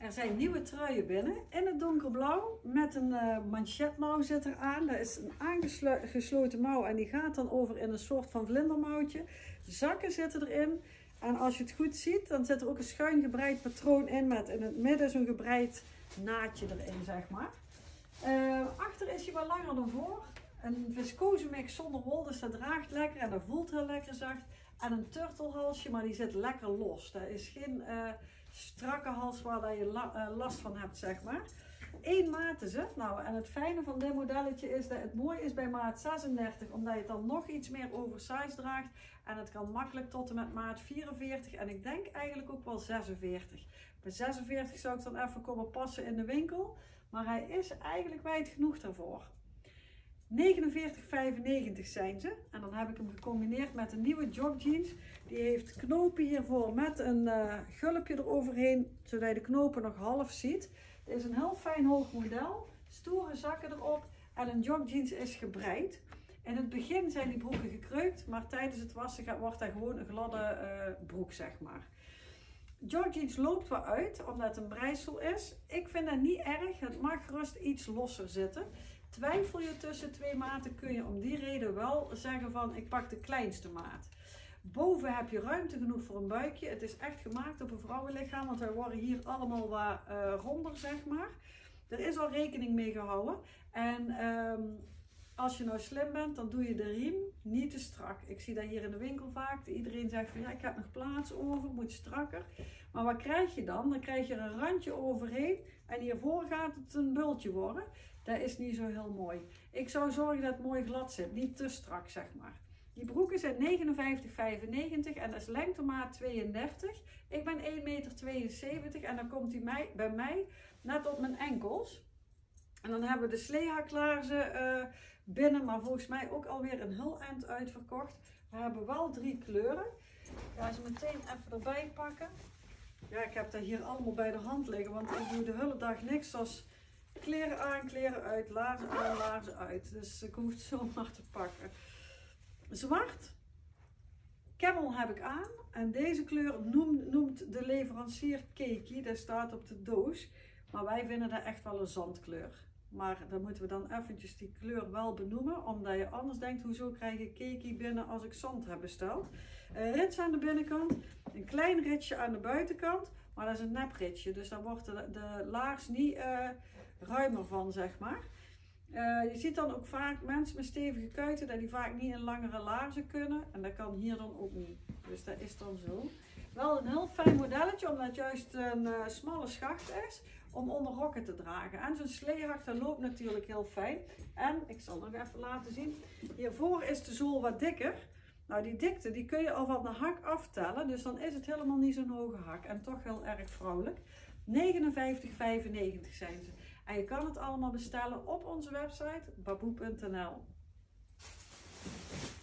Er zijn nieuwe truien binnen in het donkerblauw met een manchetmouw zit eraan. Dat is een aangesloten mouw en die gaat dan over in een soort van vlindermouwtje. Zakken zitten erin en als je het goed ziet dan zit er ook een schuin gebreid patroon in met in het midden zo'n gebreid naadje erin, zeg maar. Achter is hij wat langer dan voor. Een viscose mix zonder wol, dus dat draagt lekker en dat voelt heel lekker zacht. En een turtelhalsje, maar die zit lekker los. Dat is geen strakke hals waar je last van hebt, zeg maar. 1 maat is het. Nou, en het fijne van dit modelletje is dat het mooi is bij maat 36, omdat je het dan nog iets meer oversized draagt. En het kan makkelijk tot en met maat 44 en ik denk eigenlijk ook wel 46. Bij 46 zou ik dan even komen passen in de winkel, maar hij is eigenlijk wijd genoeg daarvoor. 49,95 zijn ze. En dan heb ik hem gecombineerd met een nieuwe jogjeans. Die heeft knopen hiervoor met een gulpje eroverheen, zodat je de knopen nog half ziet. Het is een heel fijn hoog model. Stoere zakken erop. En een jogjeans is gebreid. In het begin zijn die broeken gekreukt, maar tijdens het wassen wordt dat gewoon een gladde broek, zeg maar. Jogjeans loopt wat uit, omdat het een breisel is. Ik vind dat niet erg. Het mag gerust iets losser zitten. Twijfel je tussen 2 maten, kun je om die reden wel zeggen van ik pak de kleinste maat. Boven heb je ruimte genoeg voor een buikje. Het is echt gemaakt op een vrouwenlichaam, want wij worden hier allemaal wat ronder, zeg maar. Er is al rekening mee gehouden. En als je nou slim bent, dan doe je de riem niet te strak. Ik zie dat hier in de winkel vaak. Iedereen zegt van ja, ik heb nog plaats over, moet strakker. Maar wat krijg je dan? Dan krijg je er een randje overheen en hiervoor gaat het een bultje worden. Dat is niet zo heel mooi. Ik zou zorgen dat het mooi glad zit, niet te strak, zeg maar. Die broeken zijn 59,95 en dat is lengtemaat 32. Ik ben 1,72 meter en dan komt hij bij mij net op mijn enkels. En dan hebben we de sleehaklaarzen binnen, maar volgens mij ook alweer een heel eind uitverkocht. We hebben wel 3 kleuren. Ik ga ze meteen even erbij pakken. Ja, ik heb dat hier allemaal bij de hand liggen, want ik doe de hele dag niks als kleren aan, kleren uit, laarzen aan, laarzen uit. Dus ik hoef het zomaar te pakken. Zwart, camel heb ik aan en deze kleur noemt de leverancier Keki, dat staat op de doos. Maar wij vinden dat echt wel een zandkleur. Maar dan moeten we dan eventjes die kleur wel benoemen, omdat je anders denkt, hoezo krijg ik Keki binnen als ik zand heb besteld. Rits aan de binnenkant, een klein ritsje aan de buitenkant, maar dat is een nepritsje, dus daar wordt de laars niet ruimer van, zeg maar. Je ziet dan ook vaak mensen met stevige kuiten dat die vaak niet in langere laarzen kunnen en dat kan hier dan ook niet. Dus dat is dan zo. Wel een heel fijn modelletje, omdat het juist een smalle schacht is om onder rokken te dragen. En zo'n sleehak dat loopt natuurlijk heel fijn. En ik zal nog even laten zien. Hiervoor is de zool wat dikker. Nou, die dikte die kun je al van de hak aftellen. Dus dan is het helemaal niet zo'n hoge hak. En toch heel erg vrouwelijk. 59,95 zijn ze. En je kan het allemaal bestellen op onze website baboe.nl.